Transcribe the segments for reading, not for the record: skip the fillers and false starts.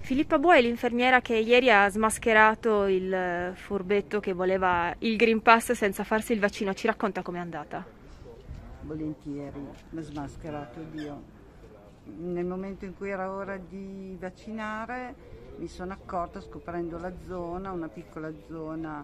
Filippa Bua è l'infermiera che ieri ha smascherato il furbetto che voleva il Green Pass senza farsi il vaccino. Ci racconta com'è andata? Volentieri, l'ho smascherato Dio. Nel momento in cui era ora di vaccinare mi sono accorta, scoprendo la zona, una piccola zona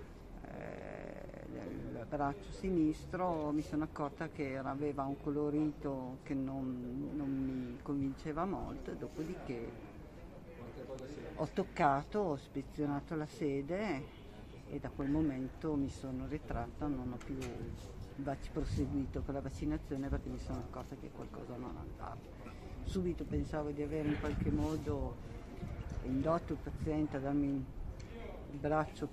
del braccio sinistro, mi sono accorta che aveva un colorito che non mi convinceva molto, dopodiché ho toccato, ho ispezionato la sede e da quel momento mi sono ritratta, non ho più proseguito con la vaccinazione perché mi sono accorta che qualcosa non andava. Subito pensavo di avere in qualche modo indotto il paziente a darmi il braccio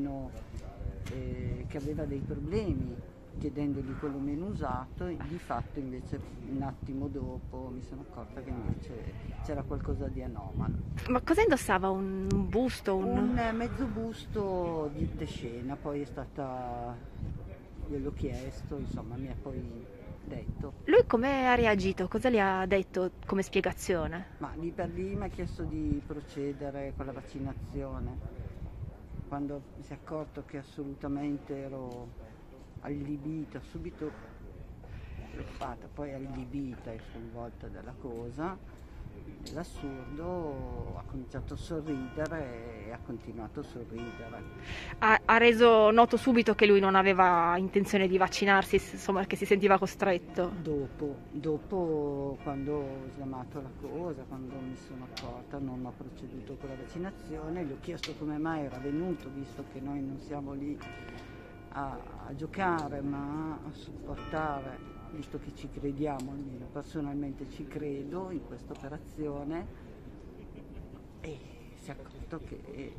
che aveva dei problemi, chiedendogli quello meno usato, e di fatto invece un attimo dopo mi sono accorta che invece c'era qualcosa di anomalo. Ma cosa indossava? Un busto? Un mezzo busto di tescena, poi è stata, gliel'ho chiesto, insomma mi ha poi detto. Lui come ha reagito? Cosa le ha detto come spiegazione? Ma lì per lì mi ha chiesto di procedere con la vaccinazione. Quando si è accorto che assolutamente ero allibita, subito preoccupata, poi allibita e sconvolta dalla cosa, dell'assurdo, ha cominciato a sorridere e ha continuato a sorridere. Ha reso noto subito che lui non aveva intenzione di vaccinarsi, insomma, che si sentiva costretto. Dopo quando ho chiamato la cosa, quando mi sono accorta, non ho proceduto con la vaccinazione, gli ho chiesto come mai era venuto, visto che noi non siamo lì a giocare, ma a supportare, visto che ci crediamo, almeno personalmente ci credo in questa operazione, e si è accorto che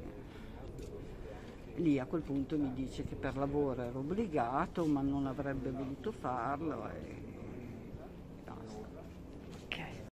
lì a quel punto mi dice che per lavoro ero obbligato, ma non avrebbe voluto farlo e basta.